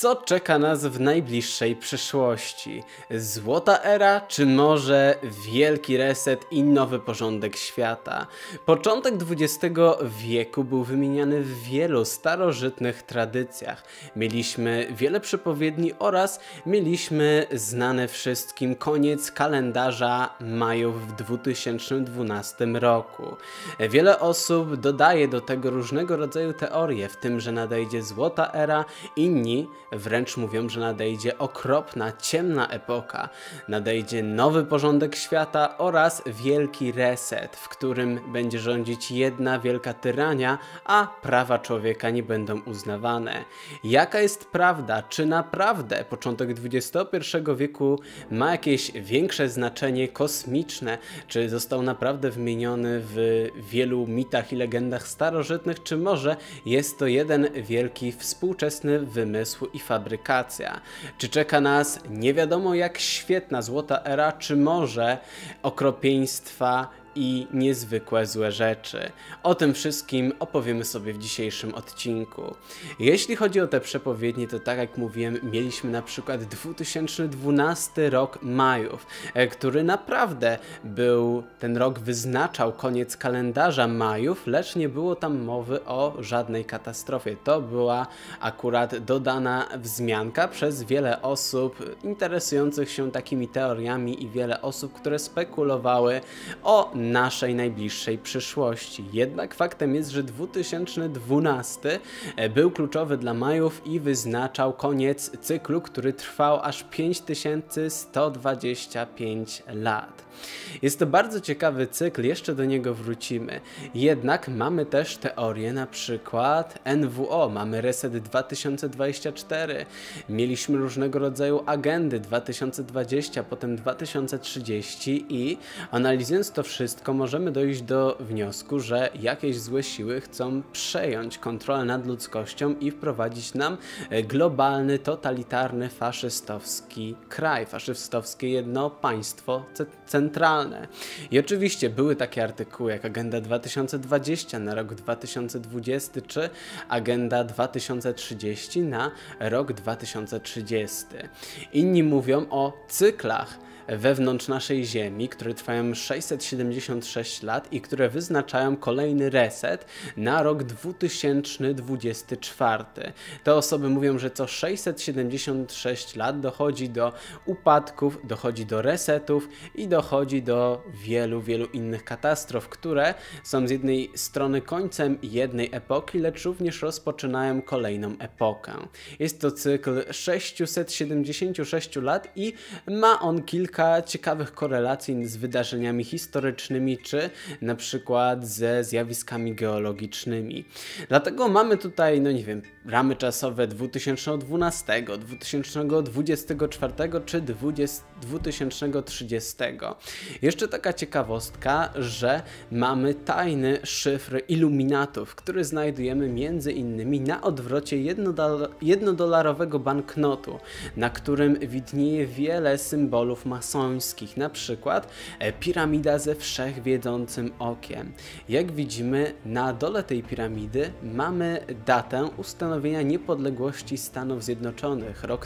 Co czeka nas w najbliższej przyszłości? Złota era, czy może wielki reset i nowy porządek świata? Początek XX wieku był wymieniany w wielu starożytnych tradycjach. Mieliśmy wiele przepowiedni oraz mieliśmy znany wszystkim koniec kalendarza Majów w 2012 roku. Wiele osób dodaje do tego różnego rodzaju teorie, w tym, że nadejdzie złota era, inni wręcz mówią, że nadejdzie okropna, ciemna epoka, nadejdzie nowy porządek świata oraz wielki reset, w którym będzie rządzić jedna wielka tyrania, a prawa człowieka nie będą uznawane. Jaka jest prawda? Czy naprawdę początek XXI wieku ma jakieś większe znaczenie kosmiczne? Czy został naprawdę wymieniony w wielu mitach i legendach starożytnych? Czy może jest to jeden wielki współczesny wymysł i fabrykacja? Czy czeka nas nie wiadomo jak świetna złota era, czy może okropieństwa i niezwykłe złe rzeczy? O tym wszystkim opowiemy sobie w dzisiejszym odcinku. Jeśli chodzi o te przepowiednie, to tak jak mówiłem, mieliśmy na przykład 2012 rok Majów, który naprawdę był, ten rok wyznaczał koniec kalendarza Majów, lecz nie było tam mowy o żadnej katastrofie. To była akurat dodana wzmianka przez wiele osób interesujących się takimi teoriami i wiele osób, które spekulowały o naszej najbliższej przyszłości. Jednak faktem jest, że 2012 był kluczowy dla Majów i wyznaczał koniec cyklu, który trwał aż 5125 lat. Jest to bardzo ciekawy cykl, jeszcze do niego wrócimy. Jednak mamy też teorię na przykład NWO, mamy Reset 2024, mieliśmy różnego rodzaju agendy 2020, potem 2030 i analizując to wszystko możemy dojść do wniosku, że jakieś złe siły chcą przejąć kontrolę nad ludzkością i wprowadzić nam globalny, totalitarny, faszystowski kraj, faszystowskie jedno państwo centralne. I oczywiście były takie artykuły jak Agenda 2020 na rok 2020 czy Agenda 2030 na rok 2030. Inni mówią o cyklach wewnątrz naszej Ziemi, które trwają 676 lat i które wyznaczają kolejny reset na rok 2024. Te osoby mówią, że co 676 lat dochodzi do upadków, dochodzi do resetów i dochodzi do wielu innych katastrof, które są z jednej strony końcem jednej epoki, lecz również rozpoczynają kolejną epokę. Jest to cykl 676 lat i ma on kilka ciekawych korelacji z wydarzeniami historycznymi, czy na przykład ze zjawiskami geologicznymi. Dlatego mamy tutaj, no nie wiem, ramy czasowe 2012, 2024 czy 2030. Jeszcze taka ciekawostka, że mamy tajny szyfr iluminatów, który znajdujemy między innymi na odwrocie jednodolarowego banknotu, na którym widnieje wiele symbolów masońskich, na przykład piramida ze wszechwiedzącym okiem. Jak widzimy, na dole tej piramidy mamy datę ustanowienia niepodległości Stanów Zjednoczonych, rok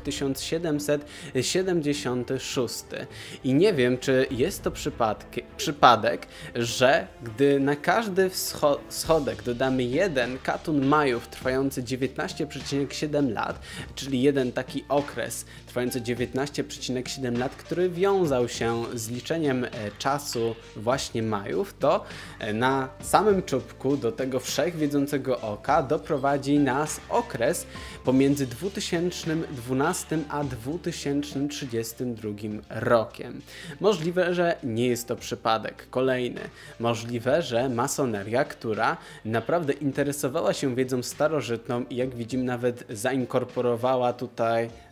1776. I nie wiem, czy jest to przypadek, że gdy na każdy schodek dodamy jeden katun Majów trwający 19,7 lat, czyli jeden taki okres trwający 19,7 lat, który wiązał się z liczeniem czasu właśnie Majów, to na samym czubku do tego wszechwiedzącego oka doprowadzi nas okres pomiędzy 2012 a 2032 rokiem. Możliwe, że nie jest to przypadek. Kolejny. Możliwe, że masoneria, która naprawdę interesowała się wiedzą starożytną i jak widzimy nawet zainkorporowała tutaj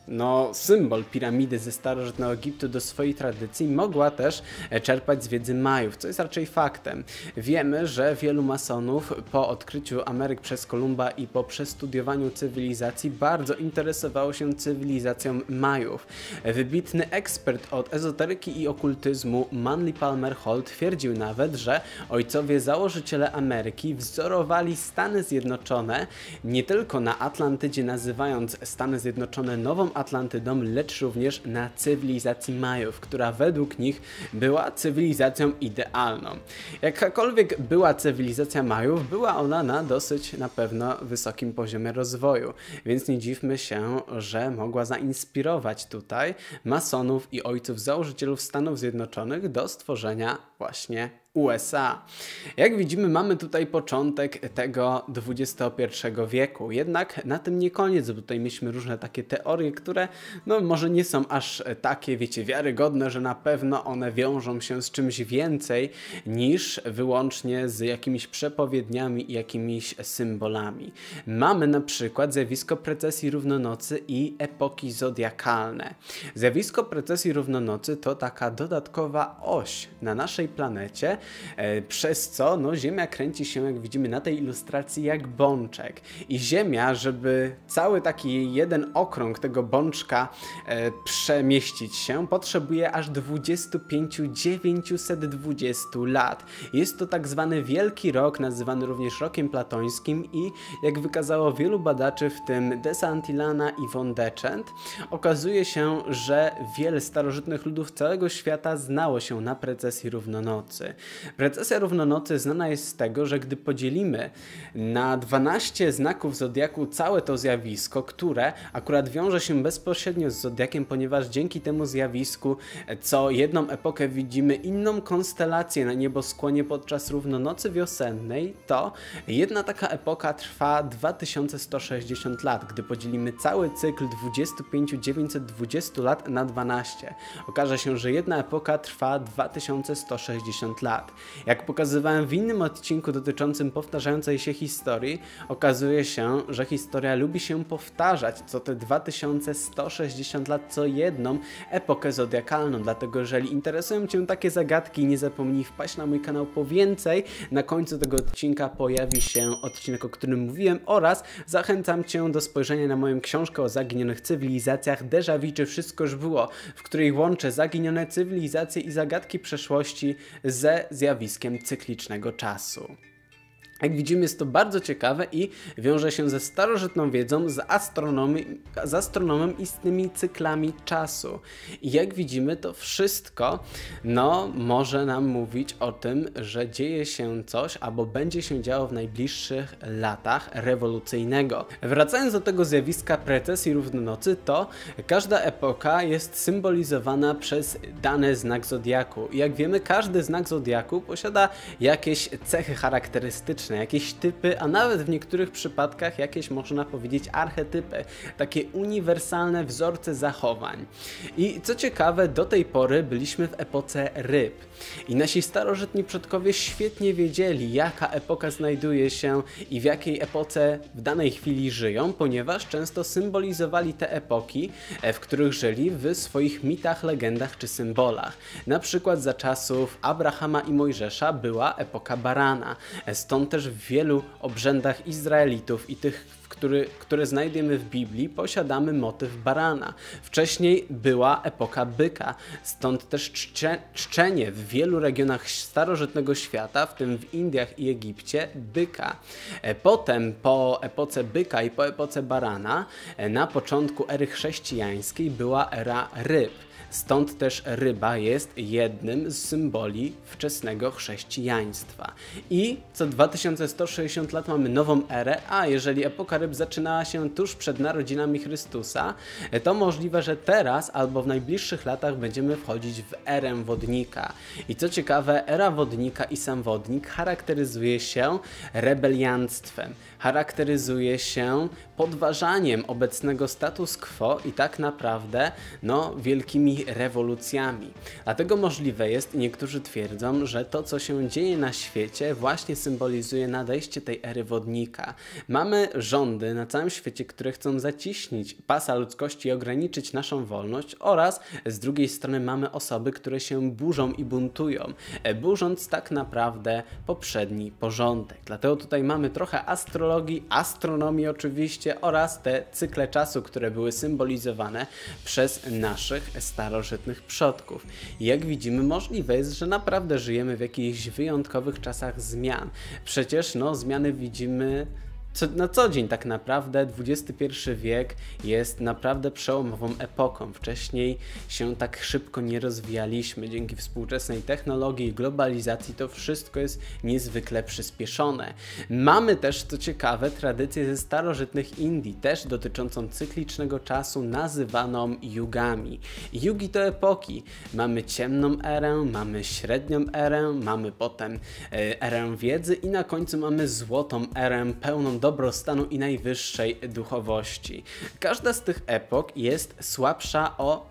symbol piramidy ze starożytnego Egiptu do swojej tradycji, mogła też czerpać z wiedzy Majów, co jest raczej faktem. Wiemy, że wielu masonów po odkryciu Ameryk przez Kolumba i po przestudiowaniu cywilizacji bardzo interesowało się cywilizacją Majów. Wybitny ekspert od ezoteryki i okultyzmu Manly Palmer Hall twierdził nawet, że ojcowie założyciele Ameryki wzorowali Stany Zjednoczone nie tylko na Atlantydzie, nazywając Stany Zjednoczone Nową Atlantydą, lecz również na cywilizacji Majów, która według nich była cywilizacją idealną. Jakakolwiek była cywilizacja Majów, była ona na dosyć na pewno wysokim poziomie rozwoju, więc nie dziwmy się, że mogła zainspirować tutaj masonów i ojców założycielów Stanów Zjednoczonych do stworzenia właśnie USA. Jak widzimy, mamy tutaj początek tego XXI wieku, jednak na tym nie koniec, bo tutaj mieliśmy różne takie teorie, które może nie są aż takie, wiecie, wiarygodne, że na pewno one wiążą się z czymś więcej niż wyłącznie z jakimiś przepowiedniami i jakimiś symbolami. Mamy na przykład zjawisko precesji równonocy i epoki zodiakalne. Zjawisko precesji równonocy to taka dodatkowa oś na naszej planecie, przez co Ziemia kręci się, jak widzimy na tej ilustracji, jak bączek. I Ziemia, żeby cały taki jeden okrąg tego bączka przemieścić się, potrzebuje aż 25 920 lat. Jest to tak zwany Wielki Rok, nazywany również rokiem platońskim i jak wykazało wielu badaczy, w tym de Santillana i von Dechant, okazuje się, że wiele starożytnych ludów całego świata znało się na precesji równonocy. Precesja równonocy znana jest z tego, że gdy podzielimy na 12 znaków zodiaku całe to zjawisko, które akurat wiąże się bezpośrednio z zodiakiem, ponieważ dzięki temu zjawisku co jedną epokę widzimy inną konstelację na nieboskłonie podczas równonocy wiosennej, to jedna taka epoka trwa 2160 lat. Gdy podzielimy cały cykl 25 920 lat na 12, okaże się, że jedna epoka trwa 2160 lat. Jak pokazywałem w innym odcinku dotyczącym powtarzającej się historii, okazuje się, że historia lubi się powtarzać co te 2160 lat, co jedną epokę zodiakalną. Dlatego jeżeli interesują Cię takie zagadki, nie zapomnij wpaść na mój kanał po więcej. Na końcu tego odcinka pojawi się odcinek, o którym mówiłem, oraz zachęcam Cię do spojrzenia na moją książkę o zaginionych cywilizacjach Déjà Vu, czy wszystko już było, w której łączę zaginione cywilizacje i zagadki przeszłości ze zjawiskiem cyklicznego czasu. Jak widzimy, jest to bardzo ciekawe i wiąże się ze starożytną wiedzą, z astronomią i z tymi cyklami czasu. I jak widzimy, to wszystko może nam mówić o tym, że dzieje się coś albo będzie się działo w najbliższych latach rewolucyjnego. Wracając do tego zjawiska precesji równonocy, to każda epoka jest symbolizowana przez dany znak zodiaku. I jak wiemy, każdy znak zodiaku posiada jakieś cechy charakterystyczne, jakieś typy, a nawet w niektórych przypadkach jakieś, można powiedzieć, archetypy, takie uniwersalne wzorce zachowań. I co ciekawe, do tej pory byliśmy w epoce ryb i nasi starożytni przodkowie świetnie wiedzieli, jaka epoka znajduje się i w jakiej epoce w danej chwili żyją, ponieważ często symbolizowali te epoki, w których żyli, w swoich mitach, legendach czy symbolach. Na przykład za czasów Abrahama i Mojżesza była epoka barana, stąd też w wielu obrzędach Izraelitów i tych, które znajdziemy w Biblii, posiadamy motyw barana. Wcześniej była epoka byka, stąd też czczenie w wielu regionach starożytnego świata, w tym w Indiach i Egipcie, byka. Potem po epoce byka i po epoce barana, na początku ery chrześcijańskiej była era ryb. Stąd też ryba jest jednym z symboli wczesnego chrześcijaństwa. I co 2160 lat mamy nową erę, a jeżeli epoka ryb zaczynała się tuż przed narodzinami Chrystusa, to możliwe, że teraz albo w najbliższych latach będziemy wchodzić w erę wodnika. I co ciekawe, era wodnika i sam wodnik charakteryzuje się rebeliantstwem, charakteryzuje się podważaniem obecnego status quo i tak naprawdę wielkimi rewolucjami. Dlatego możliwe jest, i niektórzy twierdzą, że to, co się dzieje na świecie, właśnie symbolizuje nadejście tej ery wodnika. Mamy rząd rządy na całym świecie, które chcą zaciśnić pasa ludzkości i ograniczyć naszą wolność, oraz z drugiej strony mamy osoby, które się burzą i buntują, burząc tak naprawdę poprzedni porządek. Dlatego tutaj mamy trochę astrologii, astronomii oczywiście oraz te cykle czasu, które były symbolizowane przez naszych starożytnych przodków. I jak widzimy, możliwe jest, że naprawdę żyjemy w jakichś wyjątkowych czasach zmian. Przecież zmiany widzimy na co dzień tak naprawdę. XXI wiek jest naprawdę przełomową epoką. Wcześniej się tak szybko nie rozwijaliśmy. Dzięki współczesnej technologii i globalizacji to wszystko jest niezwykle przyspieszone. Mamy też, co ciekawe, tradycję ze starożytnych Indii, też dotyczącą cyklicznego czasu, nazywaną jugami. Jugi to epoki. Mamy ciemną erę, mamy średnią erę, mamy potem erę wiedzy i na końcu mamy złotą erę pełną dobrostanu i najwyższej duchowości. Każda z tych epok jest słabsza o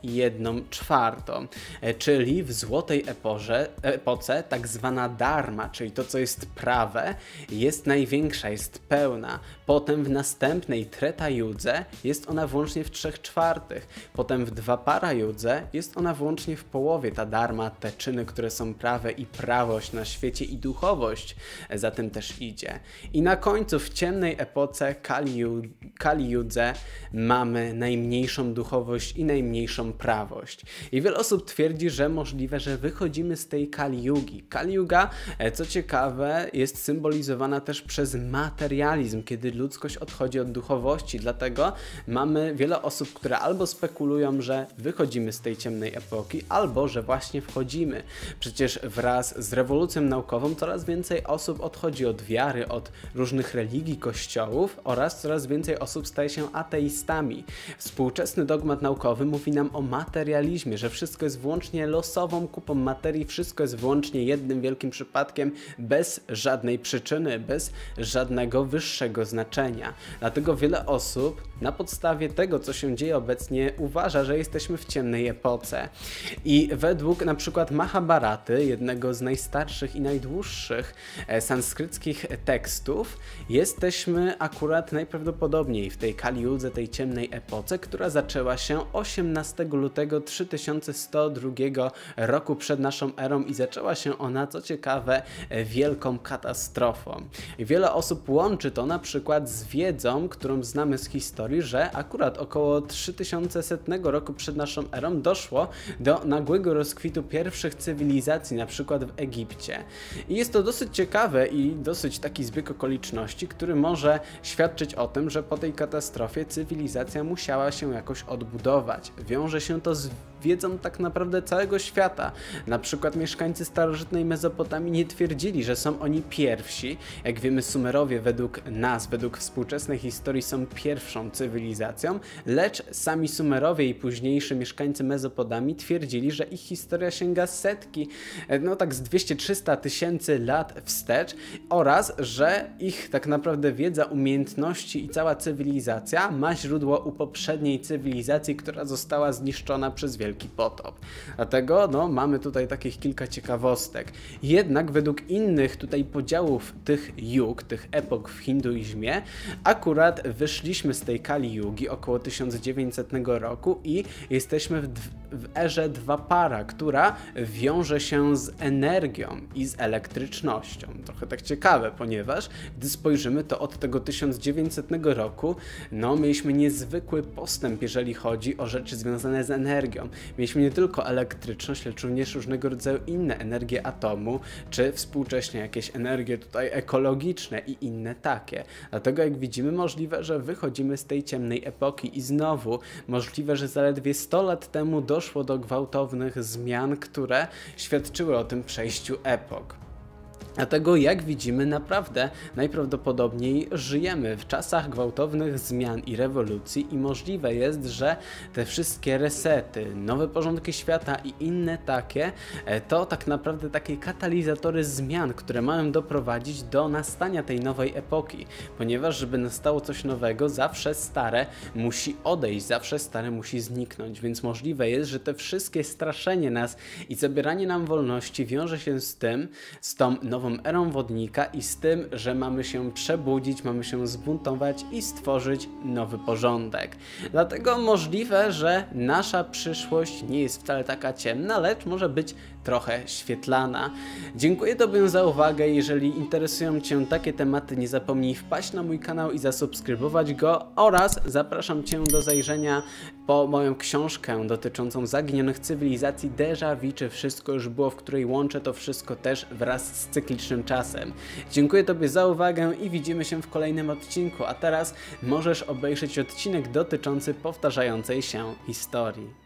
1/4, czyli w złotej epoce tak zwana dharma, czyli to, co jest prawe, jest największa, jest pełna. Potem w następnej Treta Judze jest ona włącznie w 3/4. Potem w Dwapara Judze jest ona włącznie w połowie. Ta dharma, te czyny, które są prawe i prawość na świecie i duchowość za tym też idzie. I na końcu w ciemnej epoce Kali Judze mamy najmniejszą duchowość i najmniejszą prawość. I wiele osób twierdzi, że możliwe, że wychodzimy z tej Kali Jugi. Kali Juga, co ciekawe, jest symbolizowana też przez materializm, kiedy ludzkość odchodzi od duchowości. Dlatego mamy wiele osób, które albo spekulują, że wychodzimy z tej ciemnej epoki, albo że właśnie wchodzimy. Przecież wraz z rewolucją naukową coraz więcej osób odchodzi od wiary, od różnych religii, kościołów oraz coraz więcej osób staje się ateistami. Współczesny dogmat naukowy mówi nam o materializmie, że wszystko jest wyłącznie losową kupą materii, wszystko jest wyłącznie jednym wielkim przypadkiem, bez żadnej przyczyny, bez żadnego wyższego znaczenia. Dlatego wiele osób na podstawie tego, co się dzieje obecnie, uważa, że jesteśmy w ciemnej epoce. I według na przykład Mahabharaty, jednego z najstarszych i najdłuższych sanskryckich tekstów, jesteśmy akurat najprawdopodobniej w tej Kali Judze, tej ciemnej epoce, która zaczęła się 18 lutego 3102 roku przed naszą erą i zaczęła się ona, co ciekawe, wielką katastrofą. I wiele osób łączy to na przykład z wiedzą, którą znamy z historii, że akurat około 3100 roku przed naszą erą doszło do nagłego rozkwitu pierwszych cywilizacji, na przykład w Egipcie. I jest to dosyć ciekawe i dosyć taki zbieg okoliczności, który może świadczyć o tym, że po tej katastrofie cywilizacja musiała się jakoś odbudować. Wiąże się to z wiedzą tak naprawdę całego świata. Na przykład mieszkańcy starożytnej Mezopotamii nie twierdzili, że są oni pierwsi. Jak wiemy, Sumerowie według nas, według współczesnej historii są pierwszą cywilizacją, lecz sami Sumerowie i późniejsi mieszkańcy Mezopotamii twierdzili, że ich historia sięga setki, tak z 200-300 tysięcy lat wstecz oraz, że ich tak naprawdę wiedza, umiejętności i cała cywilizacja ma źródło u poprzedniej cywilizacji, która została zniszczona przez Wielki Potop. Dlatego mamy tutaj takich kilka ciekawostek. Jednak według innych tutaj podziałów tych jug, tych epok w hinduizmie, akurat wyszliśmy z tej Kali Jugi około 1900 roku i jesteśmy w erze Dwapara, która wiąże się z energią i z elektrycznością. Trochę tak ciekawe, ponieważ gdy spojrzymy, to od tego 1900 roku mieliśmy niezwykły postęp, jeżeli chodzi o rzeczy związane z energią. Mieliśmy nie tylko elektryczność, lecz również różnego rodzaju inne energie atomu, czy współcześnie jakieś energie tutaj ekologiczne i inne takie. Dlatego jak widzimy, możliwe, że wychodzimy z tej ciemnej epoki i znowu możliwe, że zaledwie 100 lat temu doszło do gwałtownych zmian, które świadczyły o tym przejściu epok. Dlatego, jak widzimy, naprawdę najprawdopodobniej żyjemy w czasach gwałtownych zmian i rewolucji i możliwe jest, że te wszystkie resety, nowe porządki świata i inne takie, to tak naprawdę takie katalizatory zmian, które mają doprowadzić do nastania tej nowej epoki, ponieważ żeby nastało coś nowego, zawsze stare musi odejść, zawsze stare musi zniknąć, więc możliwe jest, że te wszystkie straszenie nas i zabieranie nam wolności wiąże się z tą nową nową erą wodnika i z tym, że mamy się przebudzić, mamy się zbuntować i stworzyć nowy porządek. Dlatego możliwe, że nasza przyszłość nie jest wcale taka ciemna, lecz może być trochę świetlana. Dziękuję Tobie za uwagę. Jeżeli interesują Cię takie tematy, nie zapomnij wpaść na mój kanał i zasubskrybować go, oraz zapraszam Cię do zajrzenia po moją książkę dotyczącą zaginionych cywilizacji Déjà Vu, czy wszystko już było, w której łączę to wszystko też wraz z cyklicznym czasem. Dziękuję Tobie za uwagę i widzimy się w kolejnym odcinku, a teraz możesz obejrzeć odcinek dotyczący powtarzającej się historii.